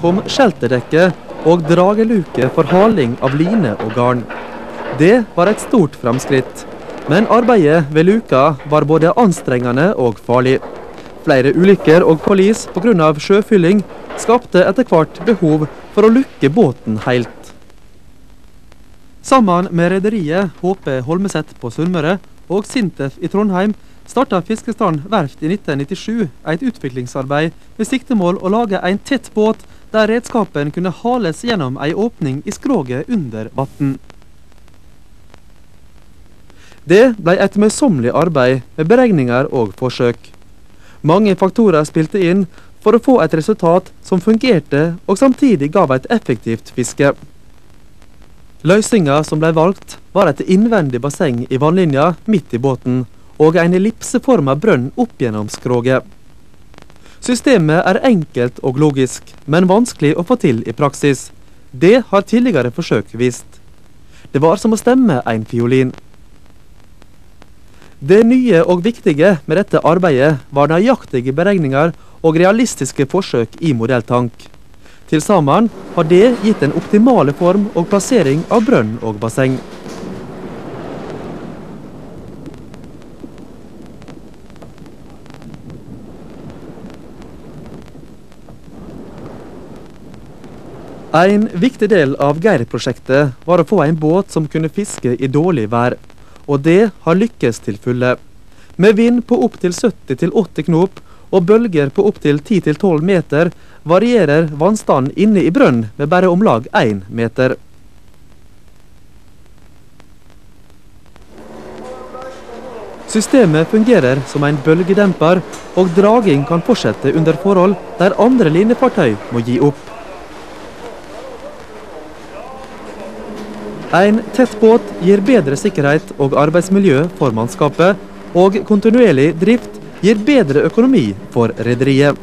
kom skjeltedekke og drageluke for haling av line og garn. Det var et stort framskritt, men arbeidet ved luka var både anstrengende og farlig. Flere ulykker og forlis på grunn av sjøfylling skapte etter hvert behov for å lukke båten helt. Sammen med rederiet HP Holmeset på Sunnmøre og Sintef i Trondheim startet Fiskerstrand Veft i 1997 et utviklingsarbeid med siktemål å lage en tett båt der redskapen kunne hales gjennom en åpning i skroget under vann. Det ble et møysommelig arbeid med beregninger og forsøk. Mange faktorer spilte inn for å få et resultat som fungerte og samtidig gav et effektivt fiske. Løsningen som ble valgt var et innvendig basseng i vannlinja midt i båten og en ellipseformet brønn opp gjennom skroget. Systemet er enkelt og logisk, men vanskelig å få til i praksis. Det har tidligere forsøk vist. Det var som å stemme en fiolin. Det nye og viktige med dette arbeidet var nøyaktige beregninger og realistiske forsøk i modelltank. Til sammen har det gitt en optimale form og plassering av brønn og basseng. En viktig del av Geir-prosjektet var å få en båt som kunne fiske i dårlig vær, og det har lykkes til fulle. Med vind på opp til 70-80 knop og bølger på opp til 10-12 meter varierer vannstanden inne i brønn med bare om lag 1 meter. Systemet fungerer som en bølgedemper, og draging kan fortsette under forhold der andre linefartøy må gi opp. En tett båt gir bedre sikkerhet og arbeidsmiljø for mannskapet, og kontinuerlig drift gir bedre økonomi for rederiet.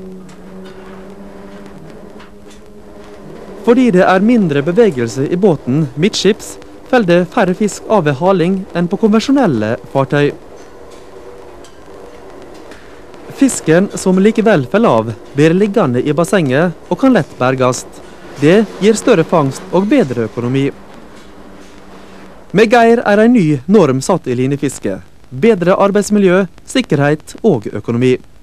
Fordi det er mindre bevegelse i båten midtskips, faller det færre fisk av ved haling enn på konvensjonelle fartøy. Fisken som likevel faller av, blir liggende i bassenget og kan lett bergast. Det gir større fangst og bedre økonomi. Med Geir er en ny norm satt i linefiske. Bedre arbeidsmiljø, sikkerhet og økonomi.